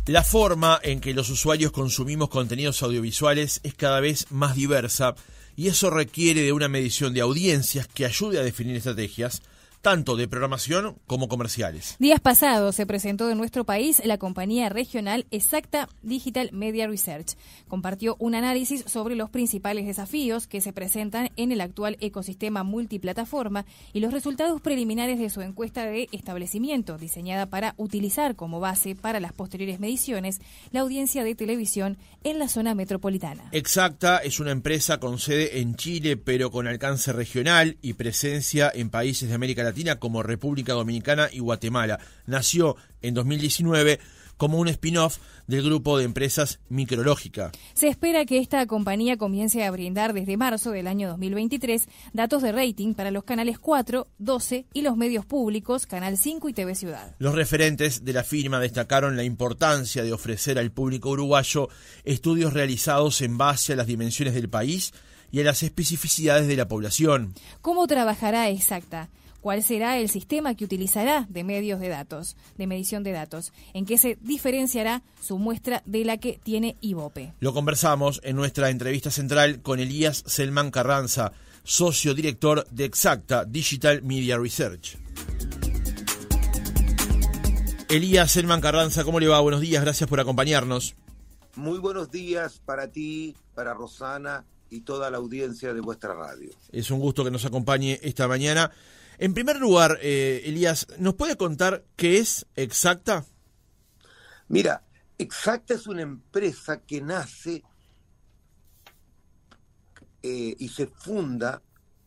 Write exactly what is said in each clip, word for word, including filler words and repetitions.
La forma en que los usuarios consumimos contenidos audiovisuales es cada vez más diversa y eso requiere de una medición de audiencias que ayude a definir estrategias, tanto de programación como comerciales. Días pasados se presentó en nuestro país la compañía regional Exacta Digital Media Research. Compartió un análisis sobre los principales desafíos que se presentan en el actual ecosistema multiplataforma y los resultados preliminares de su encuesta de establecimiento, diseñada para utilizar como base para las posteriores mediciones la audiencia de televisión en la zona metropolitana. Exacta es una empresa con sede en Chile, pero con alcance regional y presencia en países de América Latina como República Dominicana y Guatemala. Nació en dos mil diecinueve como un spin-off del grupo de empresas Micrológica. Se espera que esta compañía comience a brindar desde marzo del año dos mil veintitrés datos de rating para los canales cuatro, doce y los medios públicos, Canal cinco y T V Ciudad. Los referentes de la firma destacaron la importancia de ofrecer al público uruguayo estudios realizados en base a las dimensiones del país y a las especificidades de la población. ¿Cómo trabajará Exacta? ¿Cuál será el sistema que utilizará de medios de datos, de medición de datos? ¿En qué se diferenciará su muestra de la que tiene Ibope? Lo conversamos en nuestra entrevista central con Elías Selman Carranza, socio director de Exacta Digital Media Research. Elías Selman Carranza, ¿cómo le va? Buenos días, gracias por acompañarnos. Muy buenos días para ti, para Rosana y toda la audiencia de vuestra radio. Es un gusto que nos acompañe esta mañana. En primer lugar, eh, Elías, ¿nos puede contar qué es Exacta? Mira, Exacta es una empresa que nace eh, y se funda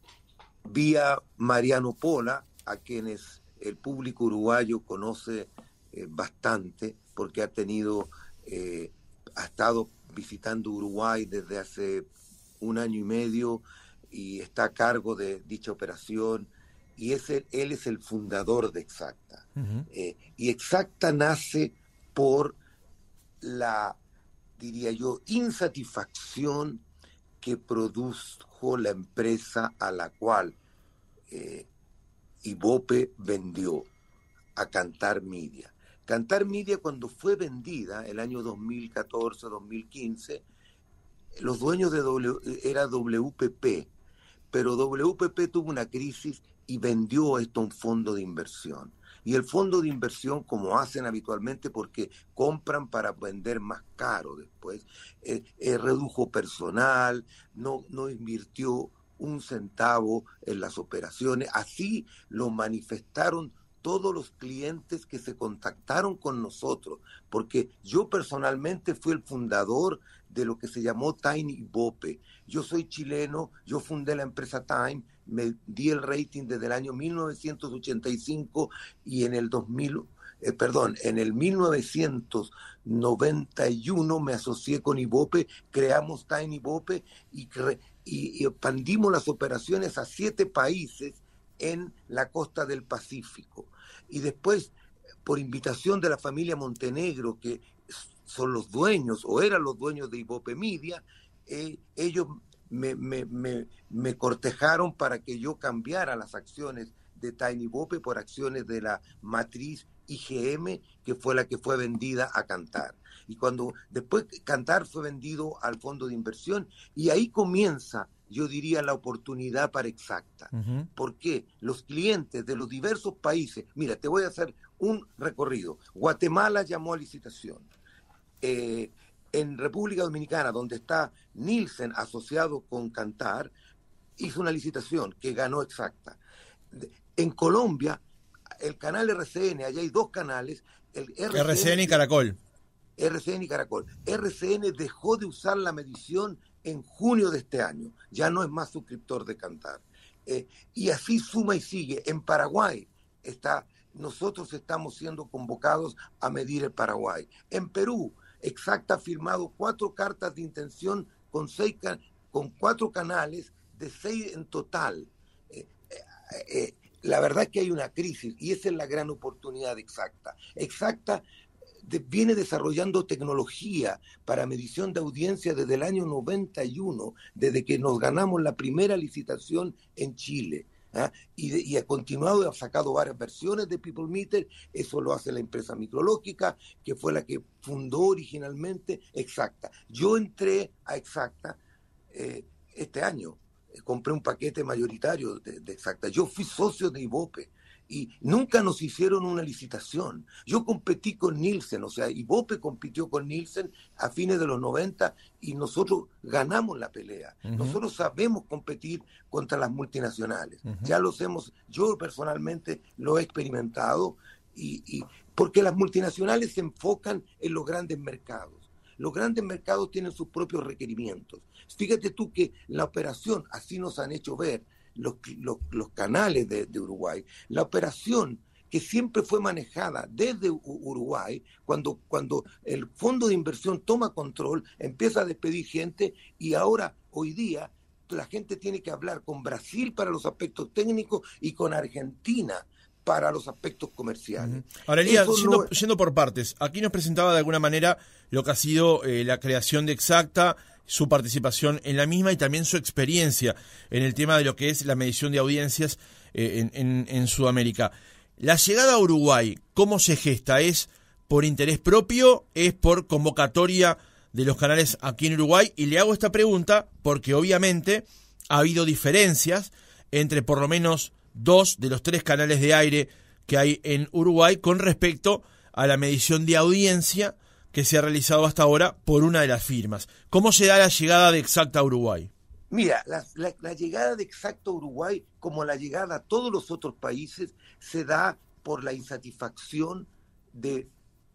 vía Mariano Pola, a quienes el público uruguayo conoce eh, bastante, porque ha tenido, eh, ha estado visitando Uruguay desde hace un año y medio y está a cargo de dicha operación. Y es el, él es el fundador de Exacta. Uh-huh. Eh, y Exacta nace por la, diría yo, insatisfacción que produjo la empresa a la cual eh, Ibope vendió a Kantar Media. Kantar Media, cuando fue vendida el año dos mil catorce, dos mil quince, los dueños de w, era W P P, pero W P P tuvo una crisis y vendió esto a un fondo de inversión. Y el fondo de inversión, como hacen habitualmente, porque compran para vender más caro después, eh, eh, redujo personal, no, no invirtió un centavo en las operaciones. Así lo manifestaron todos los clientes que se contactaron con nosotros, porque yo personalmente fui el fundador de lo que se llamó Time Ibope. Yo soy chileno, yo fundé la empresa Time, me di el rating desde el año mil novecientos ochenta y cinco y en el dos mil, eh, perdón, en el mil novecientos noventa y uno me asocié con Ibope, creamos Time Ibope y, cre- y, y expandimos las operaciones a siete países en la costa del Pacífico. Y después, por invitación de la familia Montenegro, que son los dueños, o eran los dueños de Ibope Media, eh, ellos me, me, me, me cortejaron para que yo cambiara las acciones de Time Ibope por acciones de la matriz I G M, que fue la que fue vendida a Kantar. Y cuando después Kantar fue vendido al fondo de inversión, y ahí comienza, yo diría, la oportunidad para Exacta. Uh-huh. Porque los clientes de los diversos países, mira, te voy a hacer un recorrido. Guatemala llamó a licitación. Eh, en República Dominicana, donde está Nielsen asociado con Kantar, hizo una licitación que ganó Exacta. En Colombia, el canal R C N, allá hay dos canales, el R C N, R C N y Caracol. R C N y Caracol. R C N dejó de usar la medición en junio de este año, ya no es más suscriptor de Kantar. Eh, y así suma y sigue. En Paraguay está, nosotros estamos siendo convocados a medir el Paraguay. En Perú, Exacta ha firmado cuatro cartas de intención con seis con cuatro canales de seis en total. Eh, eh, eh, la verdad es que hay una crisis y esa es la gran oportunidad de Exacta. Exacta de, viene desarrollando tecnología para medición de audiencia desde el año noventa y uno, desde que nos ganamos la primera licitación en Chile. ¿ah? Y, de, y ha continuado y ha sacado varias versiones de People Meter. Eso lo hace la empresa Micrológica, que fue la que fundó originalmente Exacta. Yo entré a Exacta eh, este año, eh, compré un paquete mayoritario de, de Exacta. Yo fui socio de Ibope y nunca nos hicieron una licitación. Yo competí con Nielsen, o sea, Ibope compitió con Nielsen a fines de los noventa y nosotros ganamos la pelea. Uh-huh. Nosotros sabemos competir contra las multinacionales. Uh-huh. Ya lo hemos, yo personalmente lo he experimentado, y, y porque las multinacionales se enfocan en los grandes mercados. Los grandes mercados tienen sus propios requerimientos. Fíjate tú que la operación, así nos han hecho ver, Los, los, los canales de, de Uruguay, la operación que siempre fue manejada desde Uruguay, cuando, cuando el fondo de inversión toma control, empieza a despedir gente, y ahora, hoy día, la gente tiene que hablar con Brasil para los aspectos técnicos y con Argentina para los aspectos comerciales. Uh-huh. Ahora, Elías, yendo, no... yendo por partes, aquí nos presentaba de alguna manera lo que ha sido eh, la creación de Exacta, su participación en la misma y también su experiencia en el tema de lo que es la medición de audiencias eh, en, en, en Sudamérica. La llegada a Uruguay, ¿cómo se gesta? ¿Es por interés propio? ¿Es por convocatoria de los canales aquí en Uruguay? Y le hago esta pregunta porque obviamente ha habido diferencias entre por lo menos dos de los tres canales de aire que hay en Uruguay con respecto a la medición de audiencia que se ha realizado hasta ahora por una de las firmas. ¿Cómo se da la llegada de Exacta a Uruguay? Mira, la, la, la llegada de Exacta a Uruguay, como la llegada a todos los otros países, se da por la insatisfacción de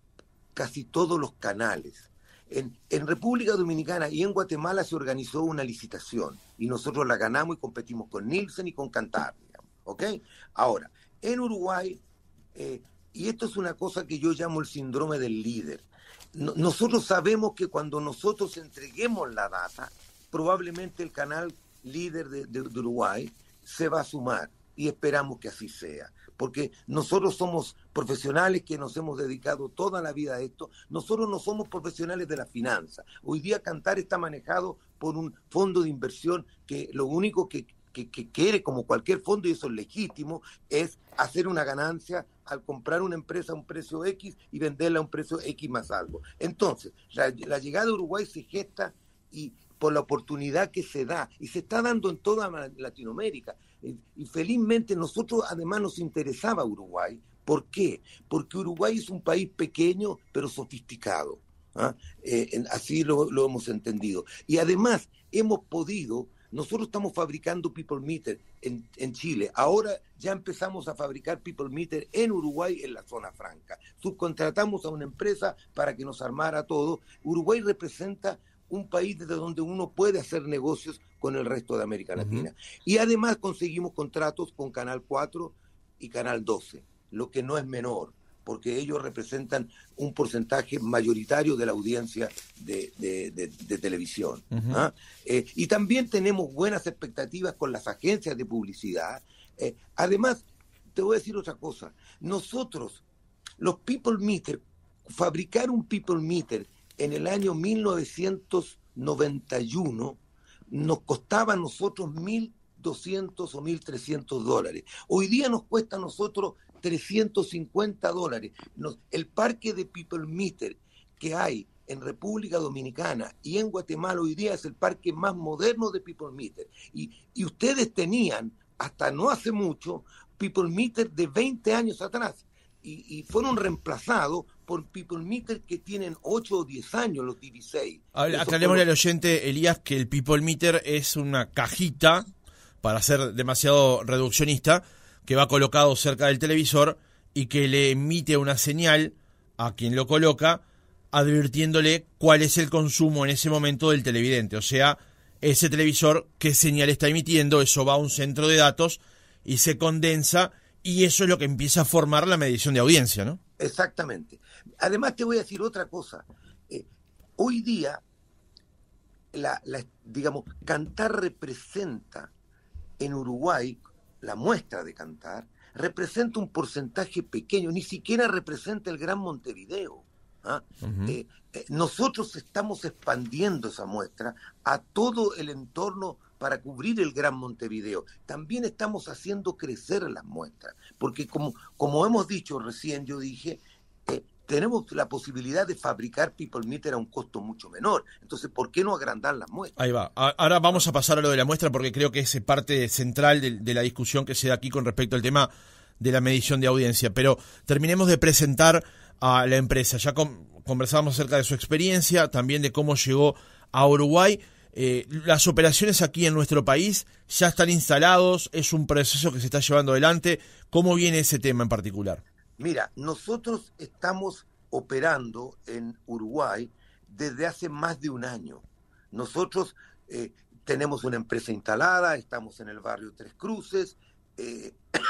casi todos los canales. En, en República Dominicana y en Guatemala se organizó una licitación y nosotros la ganamos y competimos con Nielsen y con Kantar, digamos, ¿ok? Ahora, en Uruguay, eh, y esto es una cosa que yo llamo el síndrome del líder. Nosotros sabemos que cuando nosotros entreguemos la data, probablemente el canal líder de, de, de Uruguay se va a sumar, y esperamos que así sea, porque nosotros somos profesionales que nos hemos dedicado toda la vida a esto. Nosotros no somos profesionales de la finanza. Hoy día Kantar está manejado por un fondo de inversión que lo único que Que, que quiere, como cualquier fondo, y eso es legítimo, es hacer una ganancia al comprar una empresa a un precio X y venderla a un precio X más algo. Entonces, la, la llegada de Uruguay se gesta y por la oportunidad que se da, y se está dando en toda Latinoamérica. Y, y felizmente nosotros además nos interesaba Uruguay. ¿Por qué? Porque Uruguay es un país pequeño pero sofisticado. ¿Ah? Eh, así lo, lo hemos entendido. Y además hemos podido... Nosotros estamos fabricando People Meter en, en Chile. Ahora ya empezamos a fabricar People Meter en Uruguay, en la zona franca. Subcontratamos a una empresa para que nos armara todo. Uruguay representa un país desde donde uno puede hacer negocios con el resto de América Latina. Uh-huh. Y además conseguimos contratos con Canal cuatro y Canal doce, lo que no es menor, porque ellos representan un porcentaje mayoritario de la audiencia de, de, de, de televisión. Uh-huh. ¿Ah? Eh, y también tenemos buenas expectativas con las agencias de publicidad. Eh, además, te voy a decir otra cosa. Nosotros, los People Meter, fabricar un People Meter en el año mil novecientos noventa y uno nos costaba a nosotros mil doscientos o mil trescientos dólares. Hoy día nos cuesta a nosotros trescientos cincuenta dólares. Nos, el parque de People Meter que hay en República Dominicana y en Guatemala hoy día es el parque más moderno de People Meter. Y, y ustedes tenían, hasta no hace mucho, People Meter de veinte años atrás. Y, y fueron reemplazados por People Meter que tienen ocho o diez años, los D V seis. Aclarémosle al oyente, Elías, que el People Meter es una cajita, para ser demasiado reduccionista, que va colocado cerca del televisor y que le emite una señal a quien lo coloca, advirtiéndole cuál es el consumo en ese momento del televidente. O sea, ese televisor, qué señal está emitiendo, eso va a un centro de datos y se condensa, y eso es lo que empieza a formar la medición de audiencia, ¿no? Exactamente. Además te voy a decir otra cosa. Eh, hoy día, la, la, digamos, Kantar representa en Uruguay, la muestra de Kantar, representa un porcentaje pequeño, ni siquiera representa el Gran Montevideo. ¿Ah? Uh-huh. eh, eh, nosotros estamos expandiendo esa muestra a todo el entorno para cubrir el Gran Montevideo. También estamos haciendo crecer las muestras, porque como, como hemos dicho recién, yo dije, eh, tenemos la posibilidad de fabricar People Meter a un costo mucho menor. Entonces, ¿por qué no agrandar las muestras? Ahí va. Ahora vamos a pasar a lo de la muestra, porque creo que es parte central de, de la discusión que se da aquí con respecto al tema de la medición de audiencia. Pero terminemos de presentar a la empresa. Ya con, conversábamos acerca de su experiencia, también de cómo llegó a Uruguay. Eh, las operaciones aquí en nuestro país ya están instalados, es un proceso que se está llevando adelante. ¿Cómo viene ese tema en particular? Mira, nosotros estamos operando en Uruguay desde hace más de un año. Nosotros eh, tenemos una empresa instalada, estamos en el barrio Tres Cruces, eh,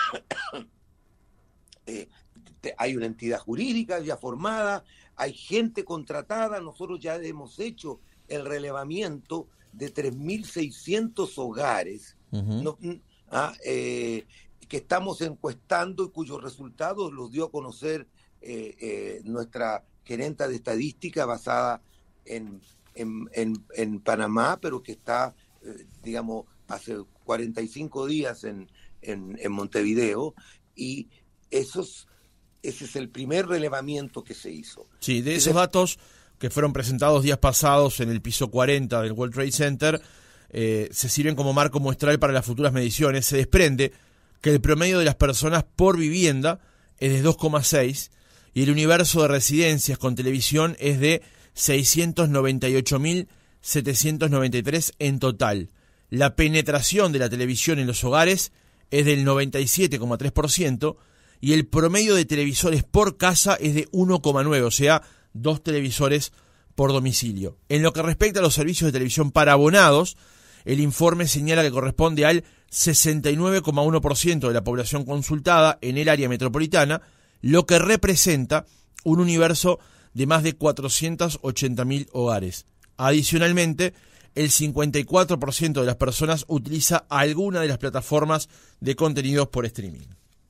eh, te, hay una entidad jurídica ya formada, hay gente contratada, nosotros ya hemos hecho el relevamiento de tres mil seiscientos hogares uh-huh. no, ah, eh, que estamos encuestando y cuyos resultados los dio a conocer eh, eh, nuestra gerenta de estadística basada en, en, en, en Panamá, pero que está, eh, digamos, hace cuarenta y cinco días en, en, en Montevideo, y esos, ese es el primer relevamiento que se hizo. Sí, de esos datos que fueron presentados días pasados en el piso cuarenta del World Trade Center, eh, se sirven como marco muestral para las futuras mediciones. Se desprende que el promedio de las personas por vivienda es de dos coma seis y el universo de residencias con televisión es de seiscientos noventa y ocho mil setecientos noventa y tres en total. La penetración de la televisión en los hogares es del noventa y siete coma tres por ciento y el promedio de televisores por casa es de uno coma nueve, o sea, dos televisores por domicilio. En lo que respecta a los servicios de televisión para abonados, el informe señala que corresponde al sesenta y nueve coma uno por ciento de la población consultada en el área metropolitana, lo que representa un universo de más de cuatrocientos ochenta mil hogares. Adicionalmente, el cincuenta y cuatro por ciento de las personas utiliza alguna de las plataformas de contenidos por streaming.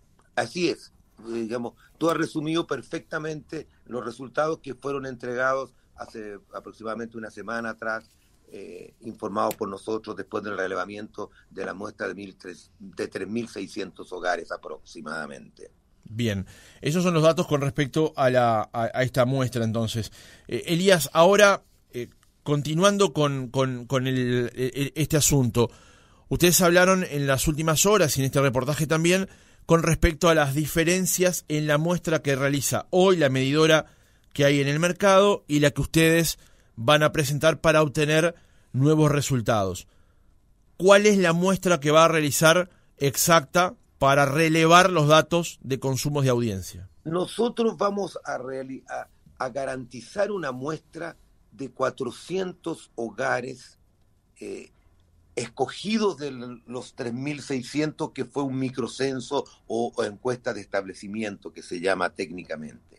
Así es, digamos, tú has resumido perfectamente los resultados que fueron entregados hace aproximadamente una semana atrás, eh, informados por nosotros después del relevamiento de la muestra de, mil tres, de tres mil seiscientos hogares aproximadamente. Bien, esos son los datos con respecto a, la, a, a esta muestra entonces. Eh, Elías, ahora, eh, continuando con, con, con el, el, este asunto, ustedes hablaron en las últimas horas y en este reportaje también con respecto a las diferencias en la muestra que realiza hoy la medidora que hay en el mercado y la que ustedes van a presentar para obtener nuevos resultados. ¿Cuál es la muestra que va a realizar exacta para relevar los datos de consumos de audiencia? Nosotros vamos a, reali- a, a garantizar una muestra de cuatrocientos hogares eh, escogidos de los tres mil seiscientos, que fue un microcenso o, o encuesta de establecimiento que se llama técnicamente.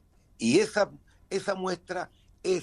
Y esa, esa muestra es,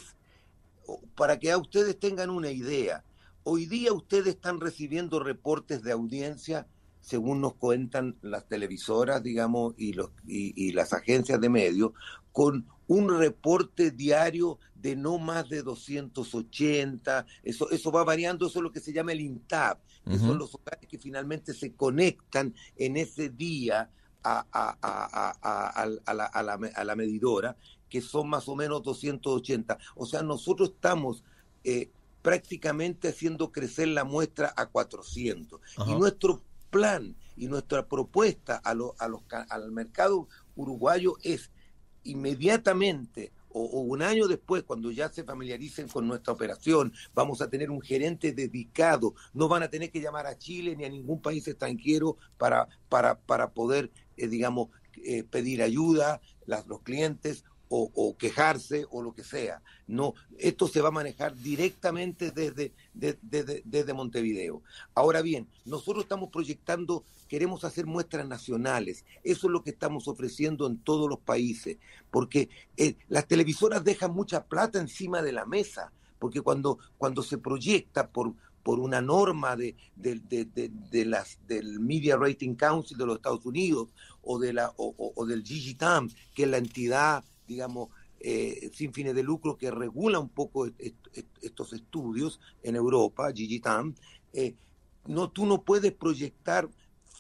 para que ustedes tengan una idea, hoy día ustedes están recibiendo reportes de audiencia, según nos cuentan las televisoras, digamos, y, los, y, y las agencias de medios, con un reporte diario de no más de doscientos ochenta, eso, eso va variando, eso es lo que se llama el INTAP, que uh-huh. son los hogares que finalmente se conectan en ese día a, a, a, a, a, a, la, a, la, a la medidora, que son más o menos doscientos ochenta. O sea, nosotros estamos eh, prácticamente haciendo crecer la muestra a cuatrocientos. Uh-huh. Y nuestro plan y nuestra propuesta a lo, a los, al mercado uruguayo es inmediatamente o, o un año después, cuando ya se familiaricen con nuestra operación, vamos a tener un gerente dedicado. No van a tener que llamar a Chile ni a ningún país extranjero para, para, para poder, eh, digamos, eh, pedir ayuda, las, los clientes, O, o quejarse o lo que sea. No, esto se va a manejar directamente desde, de, de, de, desde Montevideo. Ahora bien, nosotros estamos proyectando, queremos hacer muestras nacionales. Eso es lo que estamos ofreciendo en todos los países, porque eh, las televisoras dejan mucha plata encima de la mesa, porque cuando, cuando se proyecta por por una norma de, de, de, de, de las, del Media Rating Council de los Estados Unidos o, de la, o, o, o del G G T A M, que es la entidad, digamos, eh, sin fines de lucro que regula un poco est- est- estos estudios en Europa, G G T A M, eh, no, tú no puedes proyectar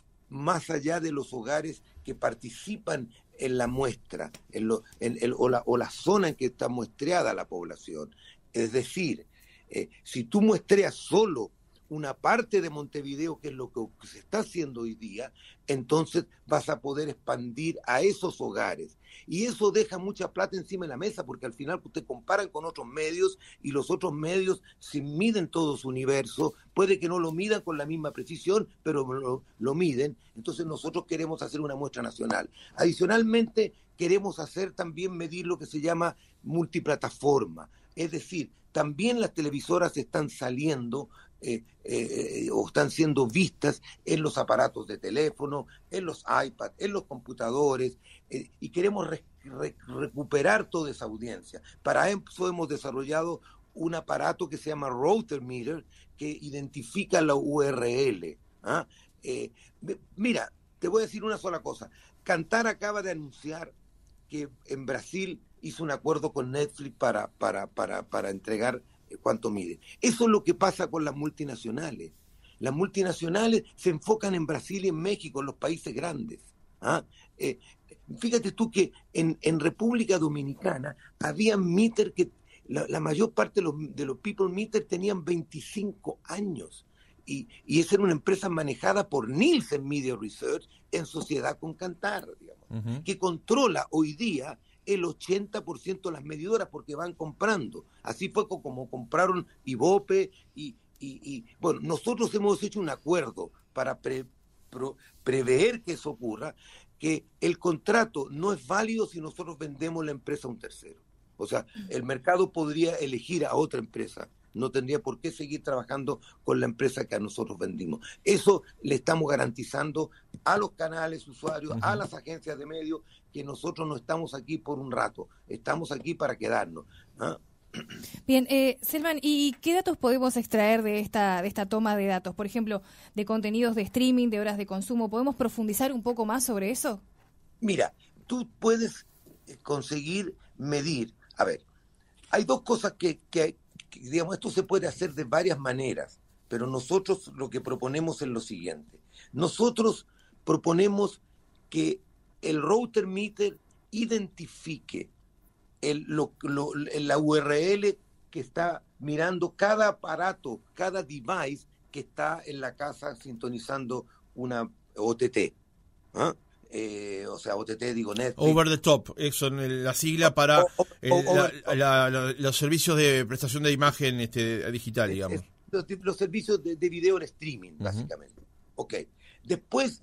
más allá de los hogares que participan en la muestra, en lo, en el, o, la, o la zona en que está muestreada la población. Es decir, eh, si tú muestreas solo una parte de Montevideo, que es lo que se está haciendo hoy día, entonces vas a poder expandir a esos hogares. Y eso deja mucha plata encima de la mesa, porque al final usted comparan con otros medios, y los otros medios, si miden todo su universo, puede que no lo midan con la misma precisión, pero lo, lo miden. Entonces nosotros queremos hacer una muestra nacional. Adicionalmente, queremos hacer también medir lo que se llama multiplataforma. Es decir, también las televisoras están saliendo Eh, eh, o están siendo vistas en los aparatos de teléfono, en los iPads, en los computadores, eh, y queremos re, re, recuperar toda esa audiencia. Para eso hemos desarrollado un aparato que se llama Router Meter, que identifica la U R L. ¿Ah? Eh, mira, te voy a decir una sola cosa. Kantar acaba de anunciar que en Brasil hizo un acuerdo con Netflix para, para, para, para entregar cuánto mide. Eso es lo que pasa con las multinacionales. Las multinacionales se enfocan en Brasil y en México, en los países grandes. ¿Ah? Eh, fíjate tú que en, en República Dominicana había meter que la, la mayor parte de los, de los people meter tenían veinticinco años. Y, y esa era una empresa manejada por Nielsen Media Research en sociedad con Kantar, digamos, uh-huh. que controla hoy día el ochenta por ciento de las medidoras, porque van comprando. Así fue como compraron Ibope y, y, y bueno, nosotros hemos hecho un acuerdo para pre, pro, prever que eso ocurra, que el contrato no es válido si nosotros vendemos la empresa a un tercero. O sea, el mercado podría elegir a otra empresa, no tendría por qué seguir trabajando con la empresa que a nosotros vendimos. Eso le estamos garantizando a los canales usuarios, uh-huh. a las agencias de medios, que nosotros no estamos aquí por un rato, estamos aquí para quedarnos. ¿Ah? Bien, eh, Selman, ¿y qué datos podemos extraer de esta, de esta toma de datos? Por ejemplo, de contenidos de streaming, de horas de consumo. ¿Podemos profundizar un poco más sobre eso? Mira, tú puedes conseguir medir. A ver, hay dos cosas que, que, que, digamos, esto se puede hacer de varias maneras, pero nosotros lo que proponemos es lo siguiente. Nosotros proponemos que el router meter identifique el, lo, lo, la U R L que está mirando cada aparato, cada device que está en la casa sintonizando una O T T. ¿Ah? Eh, o sea, O T T, digo Netflix. Over the top, eso es la sigla para o, o, el, o, la, la, la, los servicios de prestación de imagen este, digital, digamos. Es, los, los servicios de, de video en streaming, uh-huh. básicamente. Ok. Después,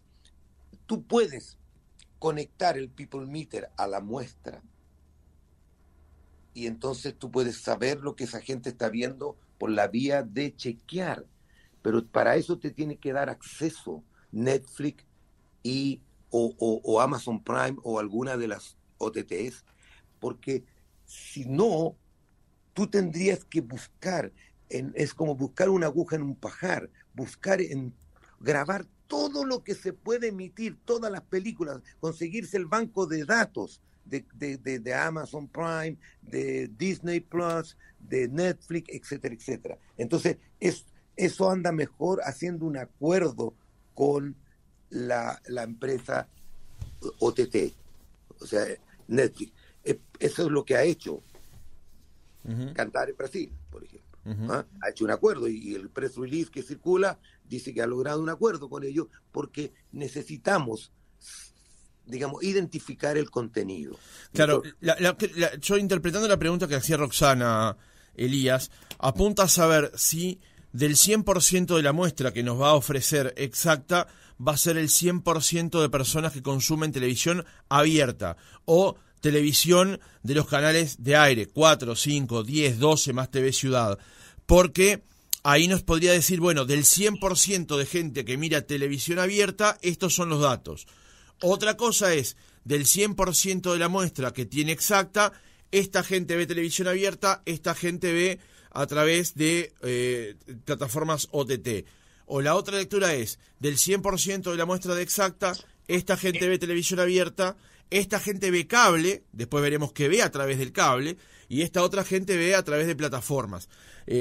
tú puedes conectar el people meter a la muestra y entonces tú puedes saber lo que esa gente está viendo por la vía de chequear. Pero para eso te tiene que dar acceso Netflix y O, o, o Amazon Prime o alguna de las O T Ts, porque si no, tú tendrías que buscar, en, es como buscar una aguja en un pajar, buscar en grabar todo lo que se puede emitir, todas las películas, conseguirse el banco de datos de, de, de, de Amazon Prime, de Disney Plus, de Netflix, etcétera, etcétera. Entonces, es, eso anda mejor haciendo un acuerdo con La, la empresa O T T, o sea, Netflix. Eso es lo que ha hecho uh-huh. Kantar en Brasil, por ejemplo. Uh-huh. ¿Ah? Ha hecho un acuerdo y el press release que circula dice que ha logrado un acuerdo con ellos porque necesitamos, digamos, identificar el contenido. Claro, la, la, la, yo interpretando la pregunta que hacía Roxana, Elías, apunta a saber si del cien por ciento de la muestra que nos va a ofrecer Exacta va a ser el cien por ciento de personas que consumen televisión abierta o televisión de los canales de aire, cuatro, cinco, diez, doce más T V Ciudad, porque ahí nos podría decir, bueno, del cien por ciento de gente que mira televisión abierta, estos son los datos. Otra cosa es, del cien por ciento de la muestra que tiene Exacta, esta gente ve televisión abierta, esta gente ve a través de eh, plataformas O T T. O la otra lectura es, del cien por ciento de la muestra de Exacta, esta gente ve televisión abierta, esta gente ve cable, después veremos que ve a través del cable, y esta otra gente ve a través de plataformas. Eh,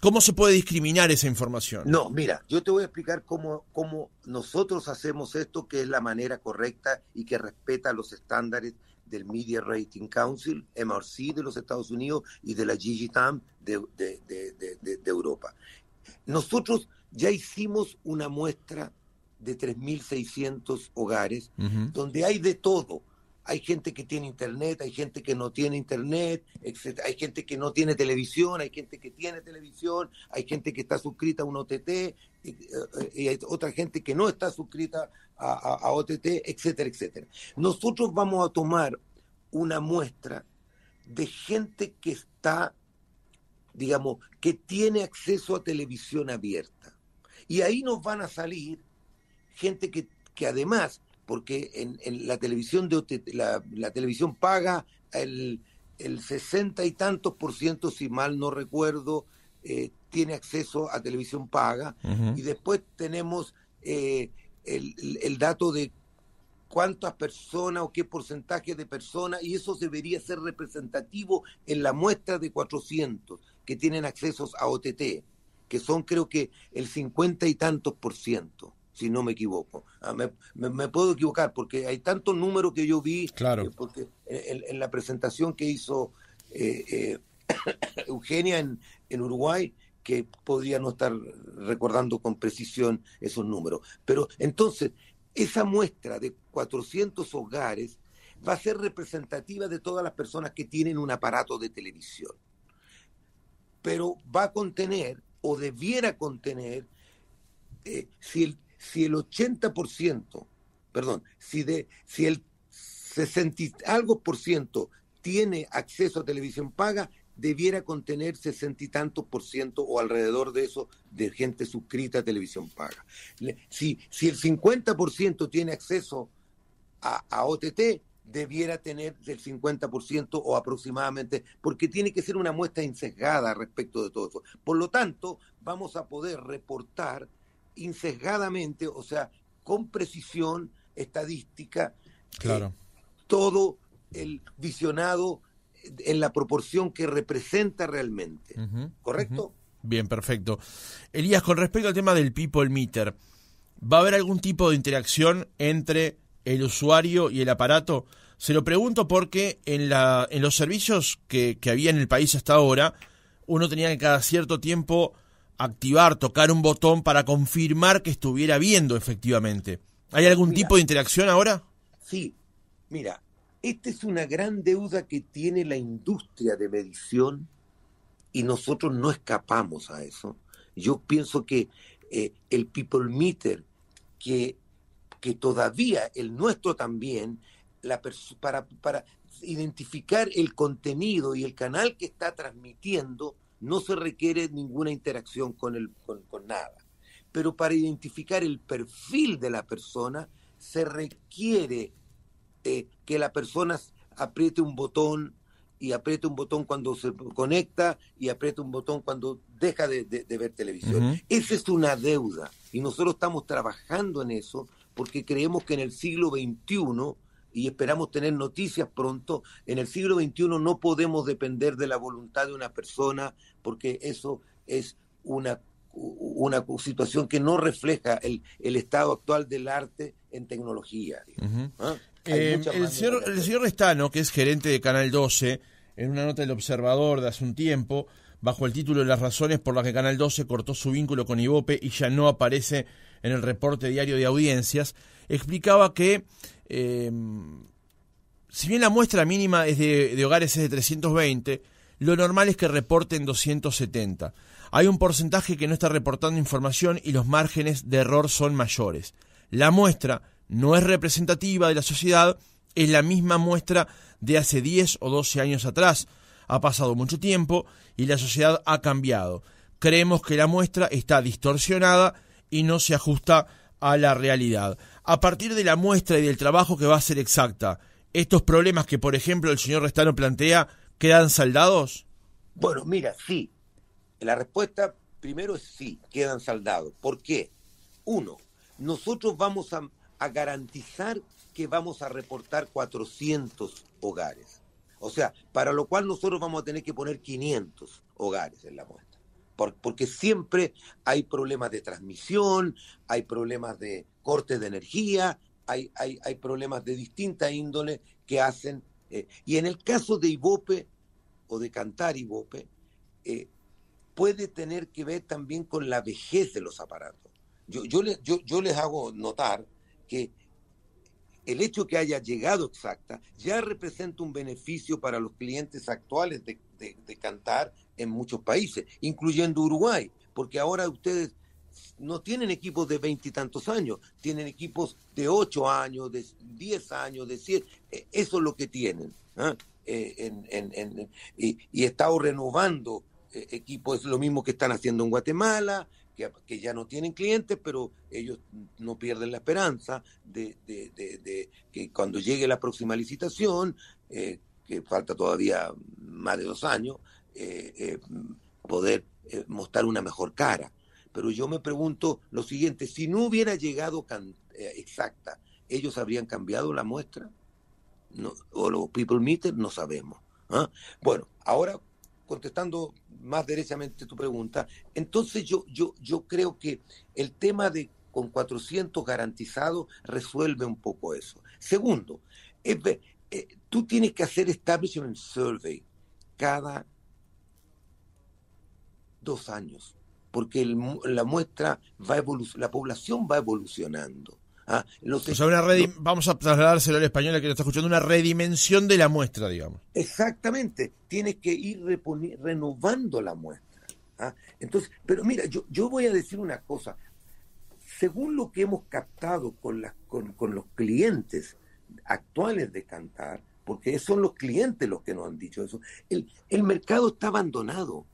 ¿Cómo se puede discriminar esa información? No, mira, yo te voy a explicar cómo, cómo nosotros hacemos esto, que es la manera correcta y que respeta los estándares del Media Rating Council, M R C de los Estados Unidos y de la Digitam de, de, de, de, de, de Europa. Nosotros ya hicimos una muestra de tres mil seiscientos hogares, uh-huh. donde hay de todo. Hay gente que tiene internet, hay gente que no tiene internet, etcétera. Hay gente que no tiene televisión, hay gente que tiene televisión, hay gente que está suscrita a un O T T, y, y hay otra gente que no está suscrita a, a, a O T T, etcétera, etcétera. Nosotros vamos a tomar una muestra de gente que está, digamos, que tiene acceso a televisión abierta. Y ahí nos van a salir gente que, que además... porque en, en la televisión de O T T, la, la televisión paga el, el sesenta y tantos por ciento, si mal no recuerdo, eh, tiene acceso a televisión paga, uh-huh. y después tenemos eh, el, el, el dato de cuántas personas o qué porcentaje de personas, y eso debería ser representativo en la muestra de cuatrocientos que tienen accesos a O T T, que son creo que el cincuenta y tantos por ciento. Si no me equivoco. Ah, me, me, me puedo equivocar porque hay tantos números que yo vi, claro. eh, porque en, en la presentación que hizo eh, eh, Eugenia en, en Uruguay, que podría no estar recordando con precisión esos números. Pero entonces, esa muestra de cuatrocientos hogares va a ser representativa de todas las personas que tienen un aparato de televisión. Pero va a contener, o debiera contener, eh, si el Si el ochenta por ciento, perdón, si, de, si el sesenta y algo por ciento tiene acceso a televisión paga, debiera contener sesenta y tantos por ciento o alrededor de eso de gente suscrita a televisión paga. Si, si el cincuenta por ciento tiene acceso a, a O T T, debiera tener el cincuenta por ciento o aproximadamente, porque tiene que ser una muestra insesgada respecto de todo eso. Por lo tanto, vamos a poder reportar insesgadamente, o sea, con precisión estadística, claro. eh, todo el visionado en la proporción que representa realmente. Uh-huh, ¿correcto? Uh-huh. Bien, perfecto. Elías, con respecto al tema del People Meter, ¿va a haber algún tipo de interacción entre el usuario y el aparato? Se lo pregunto porque en, la, en los servicios que, que había en el país hasta ahora, uno tenía que cada cierto tiempo activar, tocar un botón para confirmar que estuviera viendo efectivamente. ¿Hay algún mira, tipo de interacción ahora? Sí, mira, esta es una gran deuda que tiene la industria de medición y nosotros no escapamos a eso. Yo pienso que eh, el People Meter, que, que todavía el nuestro también, la pers- para, para identificar el contenido y el canal que está transmitiendo, no se requiere ninguna interacción con, el, con, con nada. Pero para identificar el perfil de la persona, se requiere eh, que la persona apriete un botón, y apriete un botón cuando se conecta, y apriete un botón cuando deja de, de, de ver televisión. Uh-huh. Esa es una deuda, y nosotros estamos trabajando en eso, porque creemos que en el siglo veintiuno, y esperamos tener noticias pronto, en el siglo veintiuno no podemos depender de la voluntad de una persona, porque eso es una, una situación que no refleja el, el estado actual del arte en tecnología. Uh-huh. ¿Ah? Eh, el, señor, el señor Restano, que es gerente de Canal doce, en una nota del Observador de hace un tiempo, bajo el título de las razones por las que Canal doce cortó su vínculo con Ibope y ya no aparece en el reporte diario de audiencias, explicaba que Eh, si bien la muestra mínima es de, de hogares es de trescientos veinte, lo normal es que reporten doscientos setenta. Hay un porcentaje que no está reportando información y los márgenes de error son mayores. La muestra no es representativa de la sociedad, es la misma muestra de hace diez o doce años atrás. Ha pasado mucho tiempo y la sociedad ha cambiado. Creemos que la muestra está distorsionada y no se ajusta a la realidad. A partir de la muestra y del trabajo que va a ser exacta, ¿estos problemas que, por ejemplo, el señor Restano plantea, quedan saldados? Bueno, mira, sí. La respuesta primero es sí, quedan saldados. ¿Por qué? Uno, nosotros vamos a, a garantizar que vamos a reportar cuatrocientos hogares. O sea, para lo cual nosotros vamos a tener que poner quinientos hogares en la muestra. por, porque siempre hay problemas de transmisión, hay problemas de cortes de energía, hay, hay, hay problemas de distinta índole que hacen, eh, y en el caso de Ibope, o de Cantar Ibope, eh, puede tener que ver también con la vejez de los aparatos. Yo, yo, le, yo, yo les hago notar que el hecho que haya llegado Exacta ya representa un beneficio para los clientes actuales de, de, de Cantar en muchos países, incluyendo Uruguay, porque ahora ustedes no tienen equipos de veintitantos años, tienen equipos de ocho años, de diez años, de siete, eso es lo que tienen, ¿eh? Eh, en, en, en, y, y estado renovando eh, equipos, es lo mismo que están haciendo en Guatemala, que, que ya no tienen clientes, pero ellos no pierden la esperanza de, de, de, de que cuando llegue la próxima licitación, eh, que falta todavía más de dos años, eh, eh, poder eh, mostrar una mejor cara. Pero yo me pregunto lo siguiente, si no hubiera llegado can, eh, Exacta, ¿ellos habrían cambiado la muestra? No, o los People Meter, no sabemos. ¿Ah? Bueno, ahora contestando más derechamente tu pregunta, entonces yo, yo, yo creo que el tema de con cuatrocientos garantizados resuelve un poco eso. Segundo, eh, eh, tú tienes que hacer establishment survey cada dos años, porque el, la muestra va evolu- la población va evolucionando. Ah, los, o sea, una redim- los, vamos a trasladárselo al español que lo está escuchando, una redimensión de la muestra, digamos. Exactamente, tienes que ir reponi- renovando la muestra. ¿Ah? Entonces, pero mira, yo, yo voy a decir una cosa, según lo que hemos captado con, las, con, con los clientes actuales de Cantar, porque son los clientes los que nos han dicho eso, el, el mercado está abandonado.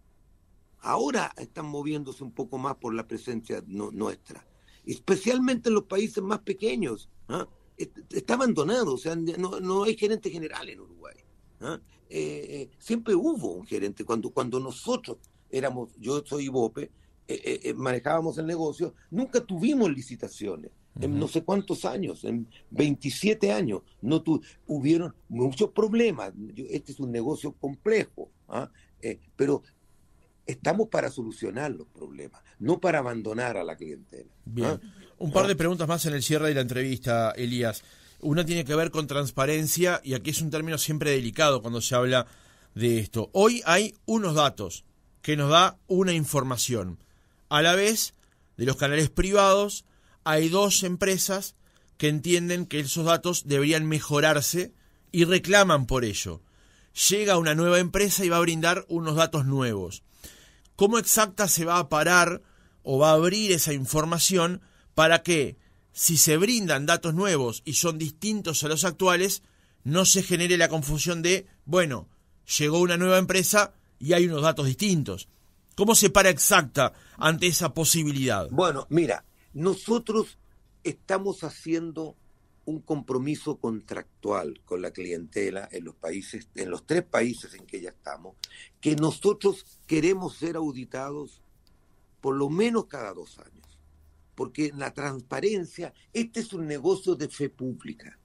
Ahora están moviéndose un poco más por la presencia no, nuestra. Especialmente en los países más pequeños, ¿ah? Está abandonado, o sea, no, no hay gerente general en Uruguay. ¿Ah? Eh, eh, siempre hubo un gerente, cuando, cuando nosotros éramos, yo soy Ibope, eh, eh, manejábamos el negocio, nunca tuvimos licitaciones, uh-huh. En no sé cuántos años, en veintisiete años, no tu, hubieron muchos problemas, este es un negocio complejo, ¿ah? eh, pero estamos para solucionar los problemas, no para abandonar a la clientela. Bien. ¿Ah? Un par ¿Ah? de preguntas más en el cierre de la entrevista, Elías. Una tiene que ver con transparencia, y aquí es un término siempre delicado cuando se habla de esto. Hoy hay unos datos que nos da una información. A la vez, de los canales privados, hay dos empresas que entienden que esos datos deberían mejorarse y reclaman por ello. Llega una nueva empresa y va a brindar unos datos nuevos. ¿Cómo Exacta se va a parar o va a abrir esa información para que, si se brindan datos nuevos y son distintos a los actuales, no se genere la confusión de, bueno, llegó una nueva empresa y hay unos datos distintos? ¿Cómo se para Exacta ante esa posibilidad? Bueno, mira, nosotros estamos haciendo un compromiso contractual con la clientela en los países, en los tres países en que ya estamos, que nosotros queremos ser auditados por lo menos cada dos años, porque la transparencia, este es un negocio de fe pública,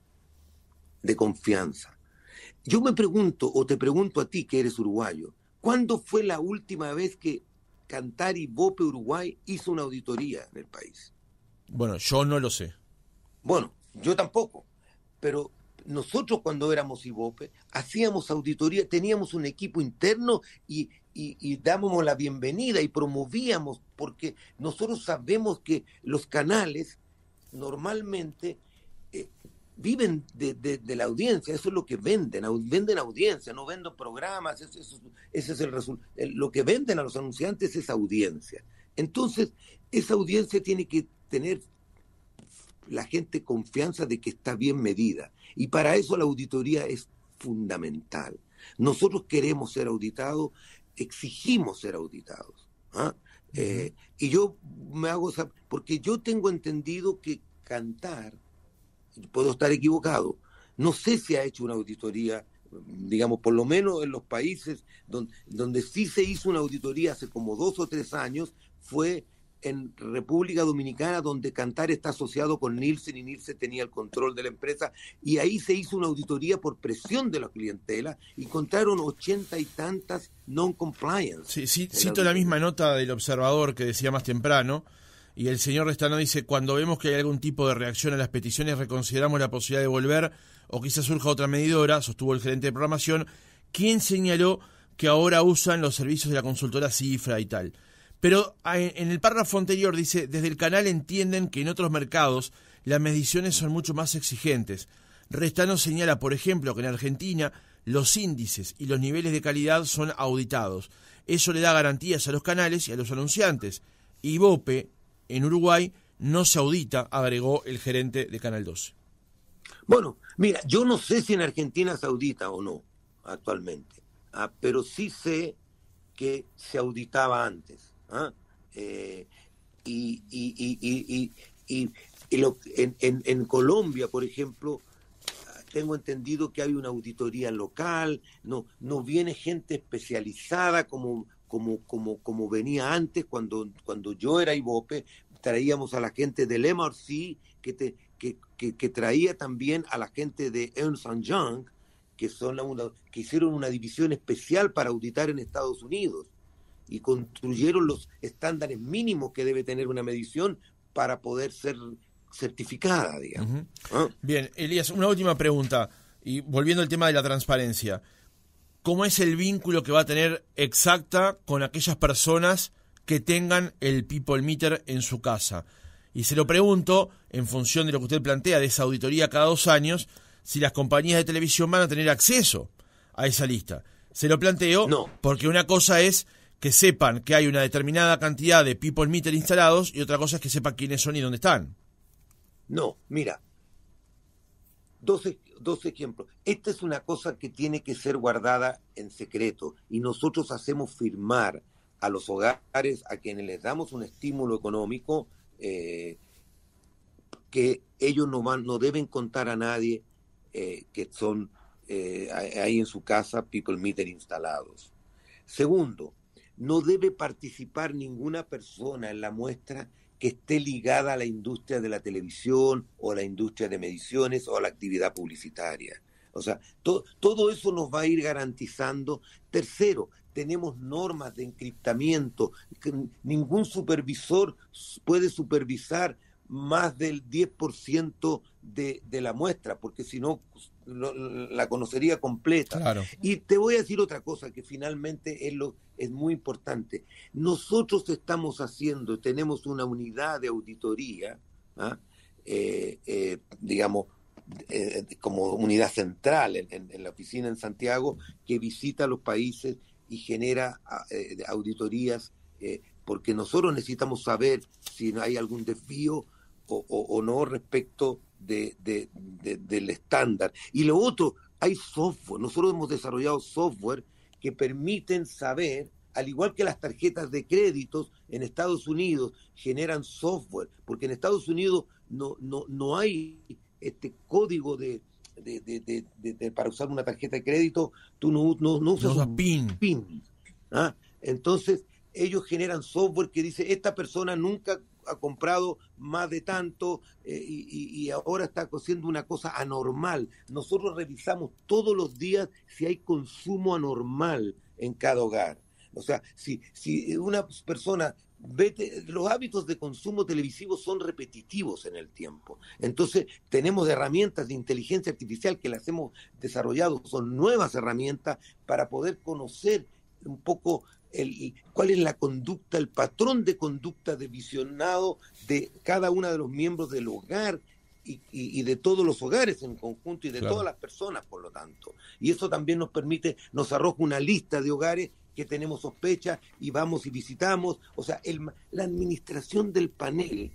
de confianza. Yo me pregunto, o te pregunto a ti que eres uruguayo, ¿cuándo fue la última vez que Cantar Ibope Uruguay hizo una auditoría en el país? Bueno, yo no lo sé. Bueno, yo tampoco, pero nosotros cuando éramos Ibope hacíamos auditoría, teníamos un equipo interno y, y, y dábamos la bienvenida y promovíamos, porque nosotros sabemos que los canales normalmente eh, viven de, de, de la audiencia, eso es lo que venden, venden audiencia, no venden programas, eso, eso, ese es el resultado, lo que venden a los anunciantes es audiencia. Entonces, esa audiencia tiene que tener la gente confianza de que está bien medida, y para eso la auditoría es fundamental. Nosotros queremos ser auditados, exigimos ser auditados, ¿ah? Uh-huh. eh, y yo me hago, porque yo tengo entendido que Cantar, puedo estar equivocado, no sé si ha hecho una auditoría, digamos, por lo menos en los países donde, donde sí se hizo una auditoría hace como dos o tres años, fue en República Dominicana, donde Cantar está asociado con Nielsen y Nielsen tenía el control de la empresa, y ahí se hizo una auditoría por presión de la clientela y encontraron ochenta y tantas non-compliance. Sí, sí, cito la misma nota del Observador que decía más temprano, y el señor Restano dice: cuando vemos que hay algún tipo de reacción a las peticiones, reconsideramos la posibilidad de volver o quizás surja otra medidora, sostuvo el gerente de programación, quien señaló que ahora usan los servicios de la consultora Cifra y tal. Pero en el párrafo anterior dice: desde el canal entienden que en otros mercados las mediciones son mucho más exigentes. Restano señala, por ejemplo, que en Argentina los índices y los niveles de calidad son auditados. Eso le da garantías a los canales y a los anunciantes. Ibope, en Uruguay, no se audita, agregó el gerente de Canal doce. Bueno, mira, yo no sé si en Argentina se audita o no actualmente, ah, pero sí sé que se auditaba antes. ¿Ah? Eh, y, y, y, y, y, y, y lo, en, en, en Colombia, por ejemplo, tengo entendido que hay una auditoría local, no, no viene gente especializada como, como, como, como venía antes. Cuando, cuando yo era Ibope, traíamos a la gente del M R C, que, te, que, que, que traía también a la gente de Ernst and Young, que, son una, que hicieron una división especial para auditar en Estados Unidos, y construyeron los estándares mínimos que debe tener una medición para poder ser certificada, digamos. Uh-huh. ¿Ah? Bien, Elías, una última pregunta, y volviendo al tema de la transparencia. ¿Cómo es el vínculo que va a tener Exacta con aquellas personas que tengan el People Meter en su casa? Y se lo pregunto, en función de lo que usted plantea, de esa auditoría cada dos años, si las compañías de televisión van a tener acceso a esa lista. Se lo planteo no. Porque una cosa es que sepan que hay una determinada cantidad de People Meter instalados y otra cosa es que sepan quiénes son y dónde están. No, mira, dos, dos ejemplos. Esta es una cosa que tiene que ser guardada en secreto y nosotros hacemos firmar a los hogares a quienes les damos un estímulo económico eh, que ellos no, van, no deben contar a nadie eh, que son eh, ahí en su casa People Meter instalados. Segundo, no debe participar ninguna persona en la muestra que esté ligada a la industria de la televisión o a la industria de mediciones o a la actividad publicitaria. O sea, to, todo eso nos va a ir garantizando. Tercero, tenemos normas de encriptamiento. Ningún supervisor puede supervisar más del diez por ciento de, de la muestra, porque si no lo, la conocería completa. Claro. Y te voy a decir otra cosa que finalmente es, lo, es muy importante. Nosotros estamos haciendo, tenemos una unidad de auditoría, ¿ah? eh, eh, digamos, eh, como unidad central en, en, en la oficina en Santiago, que visita los países y genera eh, auditorías, eh, porque nosotros necesitamos saber si hay algún desvío O, o, o no respecto de, de, de, del estándar. Y lo otro, hay software. Nosotros hemos desarrollado software que permiten saber, al igual que las tarjetas de créditos en Estados Unidos generan software, porque en Estados Unidos no, no, no hay este código de, de, de, de, de, de para usar una tarjeta de crédito, tú no, no, no usas no un PIN. PIN. ¿Ah? Entonces, ellos generan software que dice, esta persona nunca ha comprado más de tanto eh, y, y ahora está haciendo una cosa anormal. Nosotros revisamos todos los días si hay consumo anormal en cada hogar. O sea, si, si una persona ve, los hábitos de consumo televisivo son repetitivos en el tiempo. Entonces, tenemos herramientas de inteligencia artificial que las hemos desarrollado, son nuevas herramientas para poder conocer un poco El, cuál es la conducta, el patrón de conducta de visionado de cada uno de los miembros del hogar y, y, y de todos los hogares en conjunto y de claro. todas las personas, por lo tanto. Y eso también nos permite, nos arroja una lista de hogares que tenemos sospecha y vamos y visitamos. O sea, el, la administración del panel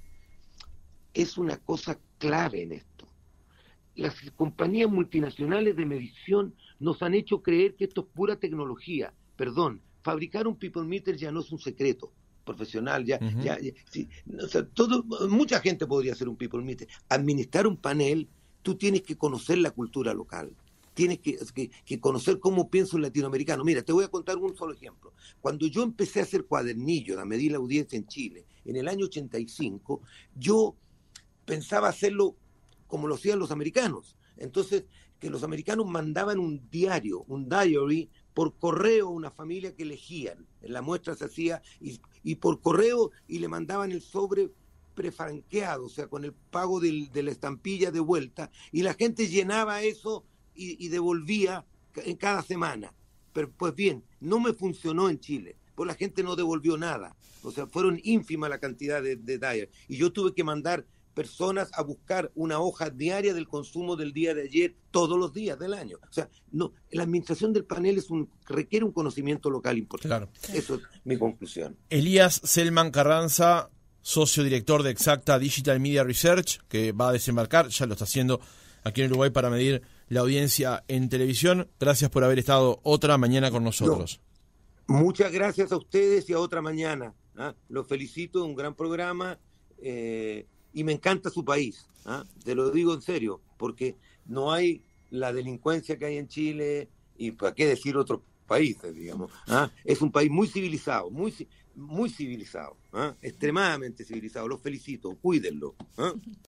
es una cosa clave en esto. Las compañías multinacionales de medición nos han hecho creer que esto es pura tecnología. Perdón, fabricar un People Meter ya no es un secreto profesional, ya, uh-huh. ya, ya sí, o sea, todo, mucha gente podría hacer un People Meter. Administrar un panel, tú tienes que conocer la cultura local, tienes que, que, que conocer cómo piensa un latinoamericano. Mira, te voy a contar un solo ejemplo. Cuando yo empecé a hacer cuadernillos, a medir la audiencia en Chile, en el año ochenta y cinco, yo pensaba hacerlo como lo hacían los americanos. Entonces, que los americanos mandaban un diario, un diary, por correo a una familia que elegían. La muestra se hacía y, y por correo y le mandaban el sobre prefranqueado, o sea, con el pago del, de la estampilla de vuelta, y la gente llenaba eso y, y devolvía en cada semana. Pero pues bien, no me funcionó en Chile, pues la gente no devolvió nada. O sea, fueron ínfima la cantidad de, de diarios. Y yo tuve que mandar personas a buscar una hoja diaria del consumo del día de ayer todos los días del año. O sea, no, la administración del panel es un, requiere un conocimiento local importante. Claro. Eso es mi conclusión. Elías Selman Carranza, socio director de Exacta Digital Media Research, que va a desembarcar, ya lo está haciendo aquí en Uruguay para medir la audiencia en televisión. Gracias por haber estado otra mañana con nosotros. No, muchas gracias a ustedes y a otra mañana. ¿ah? Los felicito, un gran programa eh, y me encanta su país. ¿ah? Te lo digo en serio, porque no hay la delincuencia que hay en Chile y para qué decir otros países, digamos. ¿ah? Es un país muy civilizado, muy muy civilizado, ¿eh? extremadamente civilizado. Los felicito, cuídenlo. ¿eh?